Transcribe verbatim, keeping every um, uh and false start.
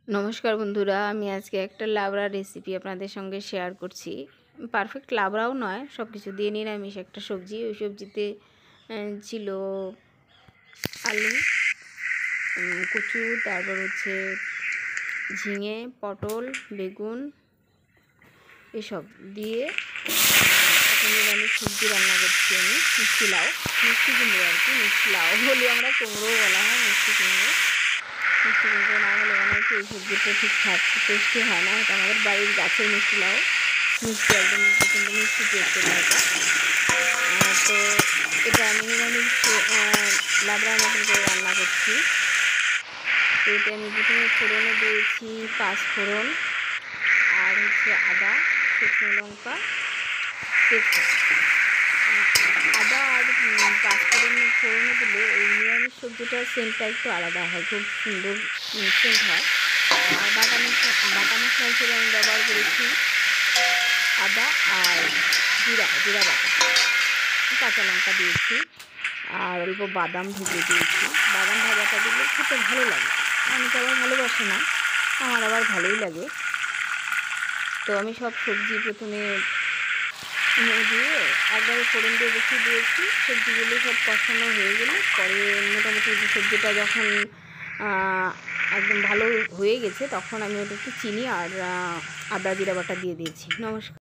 নমস্কার বন্ধুরা, আমি আজকে একটা লাবড়া রেসিপি আপনাদের সঙ্গে শেয়ার করছি। পারফেক্ট লাবড়াও নয়, সব কিছু দিয়ে নিরামিষ একটা সবজি। ওই সবজিতে ছিল আলু, কচু, তারপর হচ্ছে ঝিঙে, পটল, বেগুন, এসব দিয়ে একটা নিরামিষ সবজি রান্না করছি আমি। মিষ্টি লাউ, মিষ্টি কুমড়ো আর কি, মিষ্টি লাউ বলি আমরা, কুমড়োও বলা হয় মিষ্টি কুমড়ো। মিষ্টি কুমড়ো না হলে মনে হয় কি এই সবজিটা ঠিকঠাক টেস্টি হয় না। এটা আমাদের বাড়ির গাছের মিষ্টি লাউ, মিষ্টি একদম প্রচণ্ড মিষ্টি টেস্টের লাউটা। তো এটা আমি নিরামিষ লাবড়ার মতন করে রান্না করছি। তো এটা আমি প্রথমে ফোড়নে দিয়েছি পাঁচ ফোড়ন, আর হচ্ছে আদা, শুকনো লঙ্কা, তেজপাতা। আদা আর পাঁচফোড়নে ফোড়নে দিলে এই নিরামিষ সবজিটার সেন্টটা একটু আলাদা হয়, খুব সুন্দর সেন্ট হয়। আর বাটা মশলা বাটা মশলা হিসেবে আমি ব্যবহার করেছি আদা আর জিরা জিরা বাটা, কাঁচা লঙ্কা দিয়েছি, আর অল্প বাদাম ভেজে দিয়েছি। বাদাম ভাজাটা দিলে খেতে ভালো লাগে, অনেকে আবার ভালোবাসে না, আমার আবার ভালোই লাগে। তো আমি সব সবজি প্রথমে দিয়ে একবারে ফোড়ন দিয়ে বসিয়ে দিয়েছি। সবজিগুলো সব কষানো হয়ে গেলে পরে মোটামুটি সবজিটা যখন একদম ভালো হয়ে গেছে তখন আমি ওটা একটু চিনি আর আদা জিরা বাটা দিয়ে দিয়েছি। নমস্কার।